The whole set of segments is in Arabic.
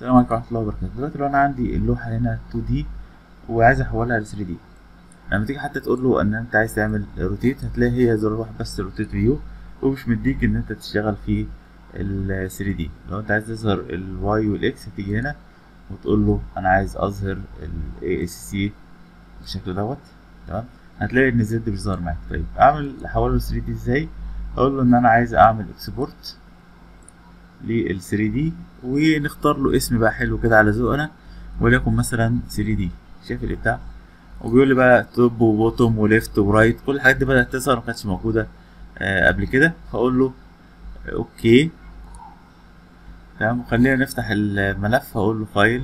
السلام عليكم ورحمة الله وبركاته. دلوقتي لو أنا عندي اللوحة هنا 2D وعايز أحولها ل 3D، لما تيجي حتى تقول له إن أنت عايز تعمل روتيت هتلاقي هي زر واحد بس، روتيت فيو، ومش مديك إن أنت تشتغل في ال 3D. لو أنت عايز تظهر الواي والإكس هتيجي هنا وتقول له أنا عايز أظهر ال AACC بالشكل دوت. تمام، هتلاقي إن زد مش ظاهر معاك. طيب أحوله ل 3D إزاي؟ أقول له إن أنا عايز أعمل إكسبورت لل 3D ونختار له اسم بقى حلو كده على ذوقنا، وليكن مثلا 3D. شايف الابداع؟ وبيقول لي بقى توب وبوتوم وليفت ورايت، كل الحاجات دي بدأت تظهر ما كانتش موجودة قبل كده. فاقول له اوكي تمام، وخلينا نفتح الملف. هقول له فايل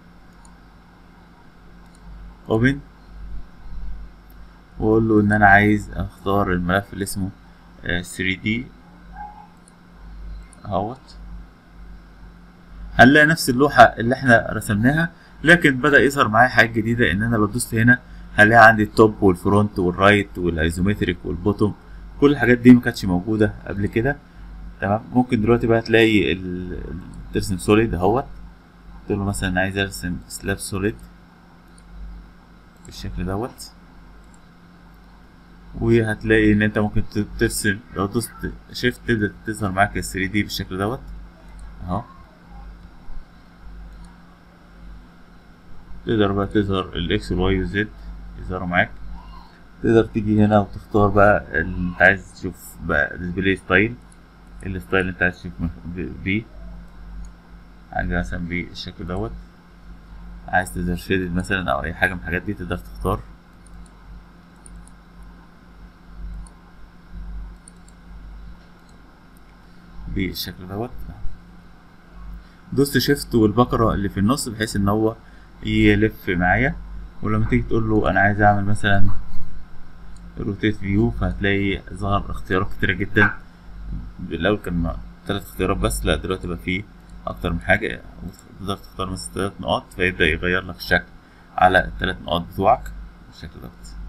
اوبن، واقول له ان انا عايز اختار الملف اللي اسمه 3D اهوت. هنلاقي نفس اللوحة اللي احنا رسمناها، لكن بدأ يظهر معايا حاجات جديدة. ان انا لو دوست هنا هلاقي عندي التوب والفرونت والرايت والايزومتريك والبوتوم، كل الحاجات دي ما كانتش موجودة قبل كده. تمام، ممكن دلوقتي بقى تلاقي ترسم سوليد اهوت. تقول له مثلا عايز ارسم سلاب سوليد بالشكل دوت، وهتلاقي ان انت ممكن ترسم. لو دوست شيفت تبدأ تظهر معاك ال 3D بالشكل دوت اهو. تقدر بقى تظهر الاكس والواي والزد يظهروا معاك. تقدر تيجي هنا وتختار بقى انت عايز تشوف بقى ديسبلاي ستايل، الستايل اللي انت عايز تشوف بيه. حاجة مثلا بالشكل دوت، عايز تظهر شيدد مثلا او اي حاجة من الحاجات دي تقدر تختار بالشكل دوت. دوست شيفت والبقرة اللي في النص بحيث ان هو يلف معايا. ولما تيجي تقول له انا عايز اعمل مثلا روتيت فيو، فهتلاقي ظهر اختيارات كتيرة جدا. الاول كان 3 اختيارات بس، لا دلوقتي بقى فيه اكتر من حاجة. تقدر تختار مثلا 3 نقاط فيبدأ يغير لك الشكل على ال3 نقاط بتوعك بالشكل دوت.